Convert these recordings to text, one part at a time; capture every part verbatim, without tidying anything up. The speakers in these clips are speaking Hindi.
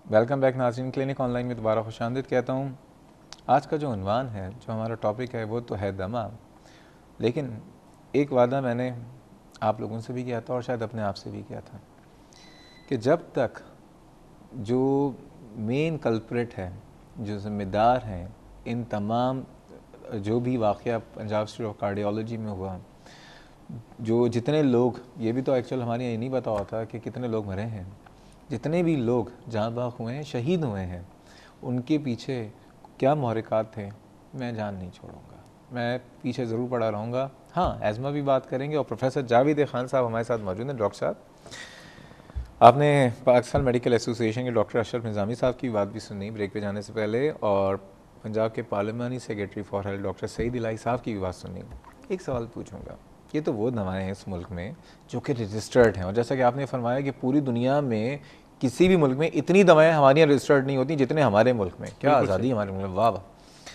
वेलकम बैक नाज़रीन, क्लिनिक ऑनलाइन में दोबारा खुशामदीद कहता हूँ। आज का जो उन्वान है, जो हमारा टॉपिक है, वो तो है दमा। लेकिन एक वादा मैंने आप लोगों से भी किया था और शायद अपने आप से भी किया था कि जब तक जो मेन कल्प्रिट है, जो ज़िम्मेदार हैं इन तमाम जो भी वाक़या पंजाब इंस्टीट्यूट ऑफ कार्डियोलॉजी में हुआ, जो जितने लोग, ये भी तो एक्चुअल हमारे ये नहीं पता होता कि कितने लोग मरे हैं, जितने भी लोग जहाँ बाग हुए हैं, शहीद हुए हैं, उनके पीछे क्या महरिकात थे, मैं जान नहीं छोड़ूंगा। मैं पीछे ज़रूर पड़ा रहूँगा। हाँ, एज़मा भी बात करेंगे और प्रोफेसर जावेद खान साहब हमारे साथ मौजूद हैं। डॉक्टर साहब, आपने पाकिस्तान मेडिकल एसोसिएशन के डॉक्टर अशरफ निज़ामी साहब की बात भी सुनी ब्रेक पे जाने से पहले, और पंजाब के पार्लिमानी secretary for health doctor Saeed Elahi साहब की भी बात सुनी। एक सवाल पूछूंगा, ये तो वो दवाएं हैं इस मुल्क में जो कि रजिस्टर्ड हैं, और जैसा कि आपने फरमाया कि पूरी दुनिया में किसी भी मुल्क में इतनी दवाएं हमारी यहाँ रजिस्टर्ड नहीं होती जितने हमारे मुल्क में। क्या आज़ादी हमारे मुल्क में, वाह वाह।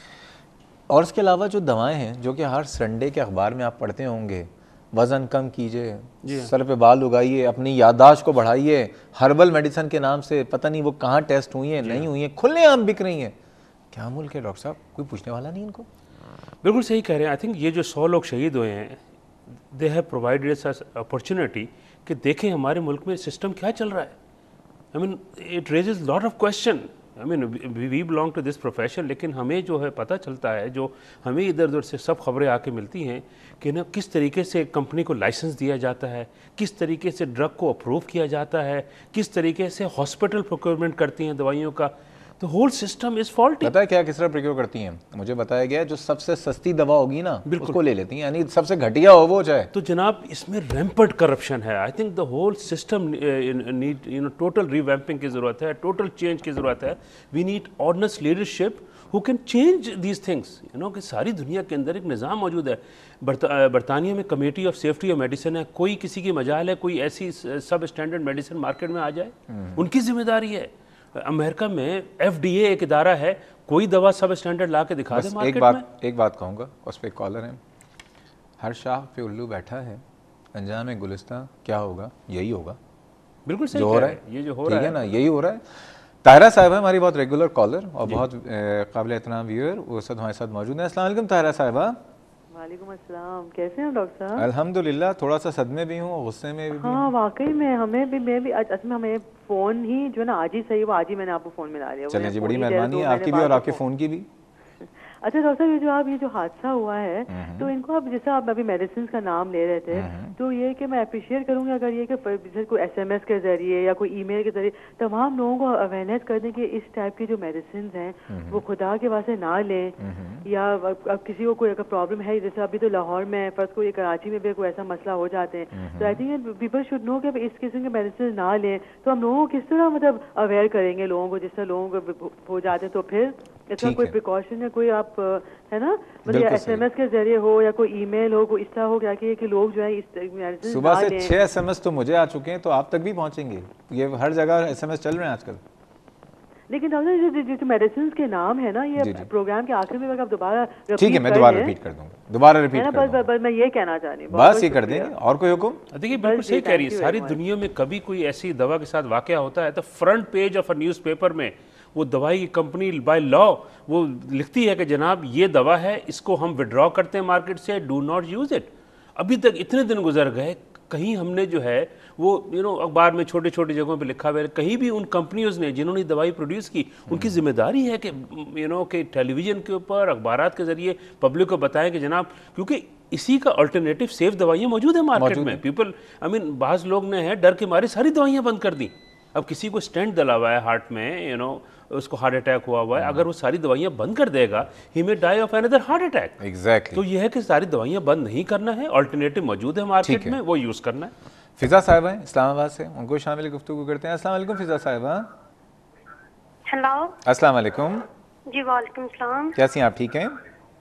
और इसके अलावा जो दवाएं हैं जो कि हर संडे के अखबार में आप पढ़ते होंगे, वज़न कम कीजिए, सर पे बाल उगाइए, अपनी याददाश्त को बढ़ाइए, हर्बल मेडिसिन के नाम से पता नहीं वो कहाँ टेस्ट हुई हैं नहीं हुई हैं, खुलेआम बिक रही हैं। क्या मुल्क है डॉक्टर साहब, कोई पूछने वाला नहीं इनको? बिल्कुल सही कह रहे हैं। आई थिंक ये जो सौ लोग शहीद हुए हैं, they have provided us opportunity कि देखें हमारे मुल्क में सिस्टम क्या चल रहा है। I mean it raises lot of question. I mean we belong to this profession, लेकिन हमें जो है पता चलता है, जो हमें इधर उधर से सब खबरें आके मिलती हैं कि ना किस तरीके से कंपनी को लाइसेंस दिया जाता है, किस तरीके से ड्रग को अप्रूव किया जाता है, किस तरीके से हॉस्पिटल प्रोक्योरमेंट करती हैं दवाइयों का। तो होल सिस्टम इज फॉल्टी। पता है क्या किस तरह प्रोक्योर करती हैं? मुझे बताया गया जो सबसे सस्ती दवा होगी ना उसको ले लेती हैं, यानी सबसे घटिया हो वो चाहे। तो जनाब इसमें रैम्पेंट करप्शन है। I think the whole system need you know total revamping की ज़रूरत है, टोटल चेंज की ज़रूरत है। We need honest leadership who can change these things. You know कि सारी दुनिया के अंदर एक निज़ाम मौजूद है। बरतानिया में committee of safety of medicine है। कोई किसी की मजाल है कोई ऐसी सब स्टैंडर्ड मेडिसिन मार्केट में आ जाए, उनकी जिम्मेदारी है। अमेरिका में एफ डी ए एक इदारा है, कोई दवा सब स्टैंडर्ड ला के दिखा दे मार्केट एक बात, में। एक बात कहूँगा, उस पर कॉलर है, हर शाह पे उल्लू बैठा है, अंजाम में गुलिस्तां क्या होगा, यही होगा। बिल्कुल सही जो हो रहा है, ये जो हो रहा है ना, यही हो रहा है। ताहिरा साहब है हमारी बहुत रेगुलर कॉलर और बहुत काबिल एहतराम व्यूअर, वो सब हमारे साथ मौजूद है। अस्सलाम वालेकुम ताहिरा साहिबा। वालेकुम अस्सलाम, कैसे हैं डॉक्टर साहब? अल्हम्दुलिल्लाह, थोड़ा सा सदमे भी हूँ, गुस्से में भी। हाँ वाकई में हमें भी, मैं भी असल में हमें फोन ही जो ना आज ही सही, वो आज ही मैंने आपको फोन मिला लिया। चलिए जी, बड़ी मेहरबानी है आपकी भी और आपके फ़ोन की भी। अच्छा डॉक्टर साहब, ये जो आप ये जो हादसा हुआ है, तो इनको आप जैसे आप अभी मेडिसिन का नाम ले रहे थे, तो ये कि मैं अप्रिशिएट करूंगी अगर ये कि जैसे कोई एसएमएस के जरिए या कोई ईमेल के जरिए तमाम लोगों को अवेयरनेस कर दें कि इस टाइप की जो मेडिसिन हैं वो खुदा के वास्ते ना लें, या अब किसी को कोई अगर प्रॉब्लम है, जैसे अभी तो लाहौर में फर्स्ट को, ये कराची में भी कोई ऐसा मसला हो जाते हैं, तो I think people should know कि इस किस्म के मेडिसिन ना लें। तो हम लोगों को किस तरह मतलब अवेयर करेंगे लोगों को, जिस तरह लोगों को हो जाते हैं, तो फिर इसका कोई प्रिकॉशन है कोई आप है ना, मतलब एसएमएस के जरिए हो या कोई ईमेल हो, कोई इस तरह हो क्या कि, कि लोग जो है इस सुबह से छह एसएमएस तो मुझे आ चुके हैं, तो आप तक भी पहुंचेंगे, ये हर जगह एसएमएस चल रहे हैं आजकल। लेकिन डॉक्टर जो जो मेडिसिन के नाम है ना, ये प्रोग्राम के आखिर में आप दोबारा ठीक है, मैं दोबारा रिपीट कर दूंगा, दोबारा रिपीट कर दूंगा। बस मैं ये कहना चाह रही हूँ, बस ये कर देंगे। और कोई हुक्म? देखिए बिल्कुल सही कह रही है। सारी दुनिया में कभी कोई ऐसी दवा के साथ वाकया होता है तो front page of a newspaper में वो दवाई की कंपनी बाय लॉ वो लिखती है कि जनाब ये दवा है, इसको हम विड्रॉ करते हैं मार्केट से, डू नॉट यूज़ इट। अभी तक इतने दिन गुजर गए, कहीं हमने जो है वो यू नो अखबार में छोटे छोटे जगहों पे लिखा हुआ है, कहीं भी उन कंपनियों ने जिन्होंने दवाई प्रोड्यूस की उनकी जिम्मेदारी है कि यू नो कि टेलीविज़न के ऊपर अखबारात के जरिए पब्लिक को बताएं कि जनाब, क्योंकि इसी का अल्टरनेटिव सेफ दवाइयाँ मौजूद है मार्केट में। पीपल आई मीन बाज़ लोग ने है डर के मारे सारी दवाइयाँ बंद कर दी। अब किसी को स्टेंट डला हुआ है हार्ट में, यू नो उसको हार्ट अटैक हुआ हुआ है, अगर वो सारी दवाइयाँ बंद कर देगा, he may die of another heart attack. Exactly. तो ये है कि सारी दवाइयाँ बंद नहीं करना है, अल्टरनेटिव मौजूद है मार्केट में, वो यूज़ करना है। फिजा साहिबा हैं इस्लामाबाद से, उनको शामिल गुफ्तगू करते हैं। अस्सलाम वालेकुम फिजा साहिबा। हेलो। अस्सलाम वालेकुम। जी वालेकुम सलाम। कैसी हैं आप, ठीक हैं?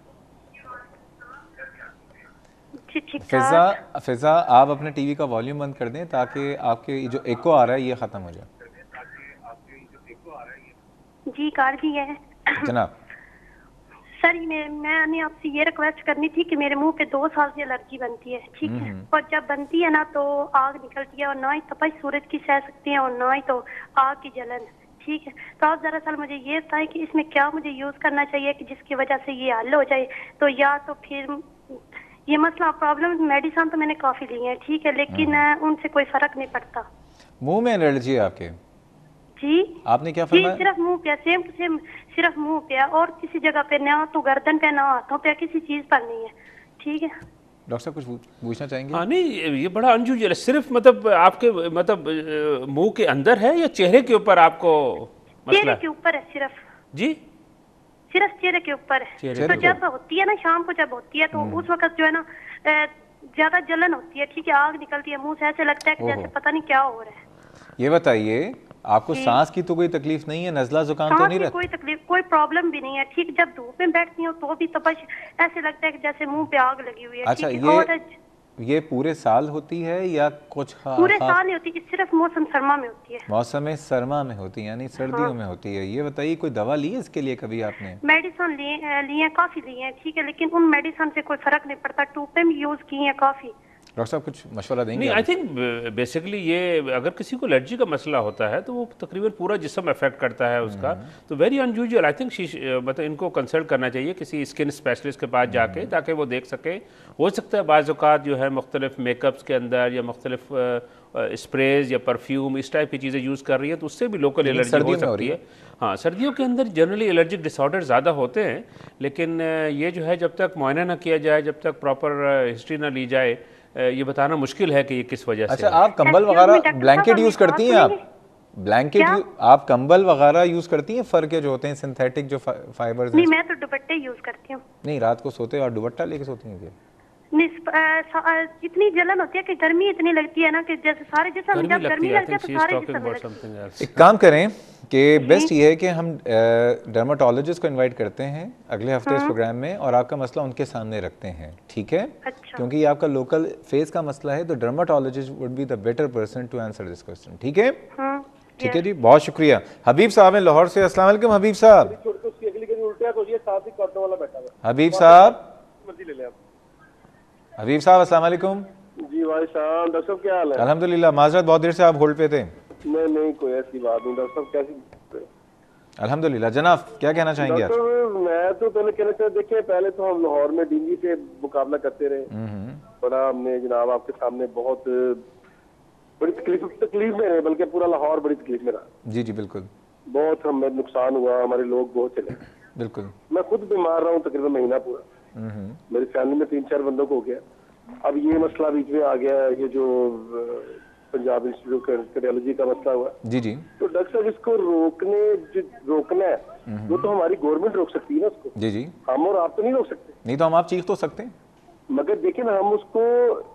जी ठीक फिजा फिजा आप अपने टीवी का वॉल्यूम बंद कर दें ताकि आपके जो एको आ रहा है ये खत्म हो जाए। जी कर दी है जनाब। सर मैं मैंने आपसे ये रिक्वेस्ट करनी थी कि मेरे मुंह पे दो साल से एलर्जी बनती है, ठीक है, और जब बनती है ना तो आग निकलती है, और ना ही तपाई सूरज की सह सकती है और ना ही तो आग की जलन, ठीक है, तो आप दरअसल मुझे ये बताएं कि इसमें क्या मुझे यूज करना चाहिए कि जिसकी वजह से ये हल हो जाए। तो या तो फिर ये मसला प्रॉब्लम, मेडिसिन तो मैंने काफी ली है, ठीक है, लेकिन उनसे कोई फर्क नहीं पड़ता। मुंह में एलर्जी है आपके? जी आपने क्या जी, फरमाया? सिर्फ मुंह पे, सेम टू सेम, सिर्फ मुंह पे और किसी जगह पे ना, तो गर्दन पे ना हाथों पे, किसी चीज पर नहीं है, ठीक है। डॉक्टर साहब कुछ पूछना चाहेंगे? हाँ नहीं, ये बड़ा अनयूजुअल है। सिर्फ मतलब आपके मतलब मुंह के अंदर है या चेहरे के ऊपर आपको मसला चेहरे है? के ऊपर है सिर्फ, जी सिर्फ चेहरे के ऊपर है। चेहरे तो के जब होती है ना, शाम को जब होती है तो उस वक्त जो है ना अ, ज्यादा जलन होती है, ठीक है, आग निकलती है मुंह से, ऐसे लगता है कि जैसे पता नहीं क्या हो रहा है। ये बताइए, आपको सांस की तो कोई तकलीफ नहीं है? नजला जुकाम तो सांस नहीं की रहता? कोई तकलीफ, कोई प्रॉब्लम भी नहीं है, ठीक। जब धूप में बैठती हूँ तो भी तो बस ऐसे लगता है कि जैसे मुंह पे आग लगी हुई है। अच्छा, ठीक है, ये और ये पूरे साल होती है या कुछ खा- पूरे खास साल नहीं होती, सिर्फ मौसम सरमा में होती है। मौसम सरमा में होती है, यानी सर्दियों में होती है? ये बताइए, कोई दवा ली है इसके लिए कभी आपने? मेडिसिन लिए लिए काफी लिए हैं, ठीक है, लेकिन उन मेडिसिन से कोई फर्क नहीं पड़ता। टूपे भी यूज किए हैं काफी। डॉक्टर साहब कुछ मशवरा देंगे? नहीं, आई थिंक बेसिकली ये अगर किसी को एलर्जी का मसला होता है तो वो तकरीबन पूरा जिस्म अफेक्ट करता है उसका, तो वेरी अनयूजुअल। आई थिंक मतलब इनको कंसल्ट करना चाहिए किसी स्किन स्पेशलिस्ट के पास जाके, ताकि वो देख सके। हो सकता है बाज़ औक़ात जो है मुख्तलिफ मेकअप्स के अंदर या मुख्तलिफ स्प्रेज या परफ्यूम इस टाइप की चीज़ें यूज़ कर रही है, तो उससे भी लोकल एलर्जी हो सकती है। हाँ, सर्दियों के अंदर जनरली एलर्जिक डिसऑर्डर ज़्यादा होते हैं, लेकिन ये जो है जब तक मुआयना ना किया जाए, जब तक प्रॉपर हिस्ट्री ना ली जाए, ये बताना मुश्किल है कि ये किस वजह से। अच्छा, आप कंबल वगैरह ब्लैंकेट यूज करती हैं? आप ब्लैंकेट आप कंबल वगैरह यूज करती हैं? फर के जो होते हैं सिंथेटिक जो फाइबर्स? नहीं, मैं तो दुपट्टे यूज करती हूँ। नहीं, रात को सोते और दुपट्टा लेके सोती हैं? इतनी जलन होती है कि गर्मी इतनी लगती है ना कि जैसे सारे जिस्म, जब गर्मी लगती है तो सारे जिस्म लगती है। एक काम करें कि बेस्ट ये है कि हम डर्माटोलॉजिस्ट को इनवाइट करते हैं अगले हफ्ते इस प्रोग्राम में, और आपका मसला उनके सामने रखते हैं, ठीक है? अच्छा। क्योंकि ये आपका लोकल फेस का मसला है, तो dermatologist would be the better person to answer this question, ठीक है? ठीक है जी, बहुत शुक्रिया। हबीब साहब हैं लाहौर से। अस्सलाम वालेकुम हबीब साहब। हबीब साहब हबीब साहब अस्सलाम वालेकुम। जी भाई साहब, डॉक्टर साहब क्या हाल है? अल्हम्दुलिल्लाह, माजरत बहुत देर से आप होल्ड पे थे। नहीं नहीं, कोई ऐसी बात नहीं। डॉक्टर साहब कैसी? अल्हम्दुलिल्लाह। जनाब क्या कहना चाहेंगे आज? डॉक्टर मैं तो पहले कहना चाहता, देखिए पहले तो हम लाहौर में डेंगू से मुकाबला करते रहे, बड़ा हमने जनाब आपके सामने बहुत बड़ी तकलीफ तकलीफ में रहे, बल्कि पूरा लाहौर बड़ी तकलीफ में रहा। जी जी बिल्कुल, बहुत हमें नुकसान हुआ, हमारे लोग बहुत चले। बिल्कुल। मैं खुद बीमार रहा हूँ तकरीबन महीना पूरा, मेरी फैमिली में तीन चार बंदों को हो गया। अब ये मसला बीच में आ गया, ये जो पंजाब इंस्टीट्यूट कार्डियोलॉजी का मसला हुआ। जी जी। तो डॉक्टर साहब इसको रोकने जो रोकना है वो तो हमारी गवर्नमेंट रोक सकती है ना उसको। जी जी। हम और आप तो नहीं रोक सकते। नहीं तो हम आप चीख तो सकते हैं, मगर देखिए ना, हम उसको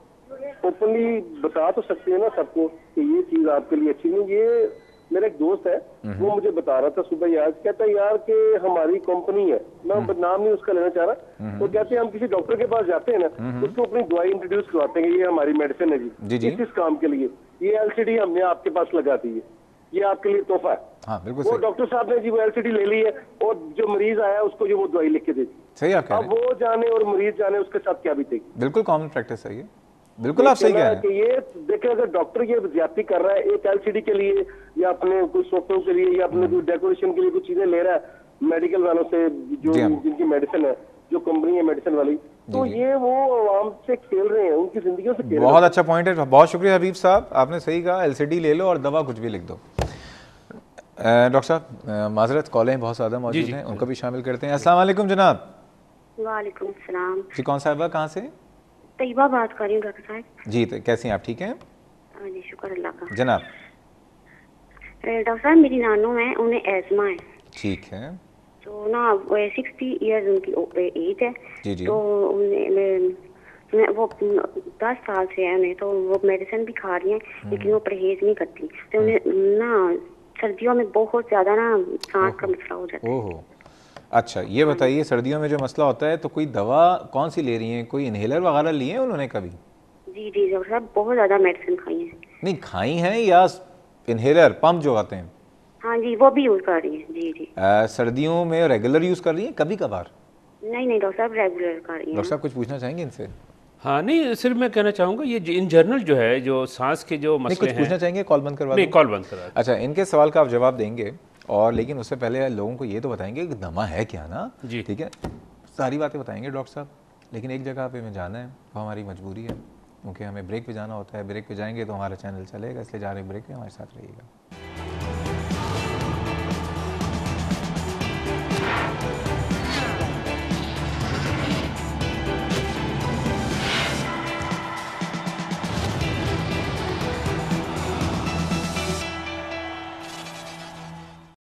ओपनली बता तो सकते हैं ना सबको कि ये चीज आपके लिए अच्छी नहीं। ये मेरा एक दोस्त है, वो मुझे बता रहा था सुबह, यार कहता है यार कि हमारी कंपनी है, मैं नाम नहीं उसका लेना चाह रहा, तो कहते हैं हम किसी डॉक्टर के पास जाते हैं ना, उसको अपनी दवाई इंट्रोड्यूस करवाते हैं, ये हमारी मेडिसिन है जी, जी जी, इस इस काम के लिए, ये एलसीडी हमने आपके पास लगा दी है, ये आपके लिए तोहफा है। हाँ बिल्कुल वो सही। डॉक्टर साहब ने जी वो एलसीडी ले ली है और जो मरीज आया उसको जो वो दवाई लिख के दे दी। सही आप कह रहे अब वो जाने और मरीज जाने उसके साथ क्या बीतेगी। बिल्कुल कॉमन प्रैक्टिस है ये, बिल्कुल आप सही कह रहे हैं कि ये देखें, अगर डॉक्टर ये ज्यादती कर रहा है एक एलसीडी के लिए या अपने कुछ सोफों के लिए या अपने कुछ डेकोरेशन के लिए कुछ चीजें ले रहा है मेडिकल वालों से, जो जिनकी मेडिसिन है, जो कंपनी है मेडिसिन वाली, तो ये वो आवाम से खेल रहे हैं, उनकी जिंदगियों से खेल रहे हैं। बहुत अच्छा पॉइंट है, बहुत शुक्रिया हबीब साहब, आपने सही कहा, एलसीडी ले लो और दवा कुछ भी लिख दो। डॉक्टर साहब माजरत, कॉलें बहुत ज़्यादा मौजूद हैं, उनको भी शामिल करते हैं। अस्सलाम वालेकुम जनाब। वालेकुम सलाम जी, कौन साहिबा कहाँ से? तैयबा बात कर रही हूँ डॉक्टर साहब। जी, तो कैसी हैं आप? ठीक हैं जी, शुक्र अल्लाह का। जनाब। डॉक्टर साहब मेरी नानू है, उन्हें एजमा है। ठीक है। तो ना सिक्सटी इयर्स उनकी एज है। जी जी। तो उन्हें वो दस साल से है उन्हें, तो वो मेडिसिन भी खा रही हैं लेकिन वो परहेज नहीं करती, तो उन्हें ना सर्दियों में बहुत ज्यादा ना सांस का मसला हो जाता है। ओहो, अच्छा ये बताइए, सर्दियों में जो मसला होता है तो कोई दवा कौन सी ले रही हैं? कोई इनहेलर वगैरह लिए हैं उन्होंने कभी? जी जी डॉक्टर साहब, बहुत ज्यादा मेडिसिन खाई है। नहीं, खाई हैं या इनहेलर पंप जो आते हैं? हाँ जी, वो भी यूज कर रही है। जी जी। आ, सर्दियों में रेगुलर यूज कर रही हैं कभी कभार? नहीं नहीं डॉक्टर साहब, रेगुलर कर रही है। डॉक्टर साहब कुछ पूछना चाहेंगे इनसे? हाँ नहीं, सिर्फ मैं कहना चाहूँगा ये इन जनरल जो है जो सांस के जो मसले कुछ हैं। पूछना चाहेंगे? कॉल बंद करवा नहीं, कॉल बंद करा। अच्छा, इनके सवाल का आप जवाब देंगे और लेकिन उससे पहले लोगों को ये तो बताएंगे कि दमा है क्या ना जी। ठीक है, सारी बातें बताएंगे डॉक्टर साहब, लेकिन एक जगह पे हमें जाना है, वो हमारी मजबूरी है क्योंकि हमें ब्रेक पे जाना होता है। ब्रेक पे जाएंगे तो हमारा चैनल चलेगा, इसलिए जा रहे ब्रेक पे, हमारे साथ रहिएगा।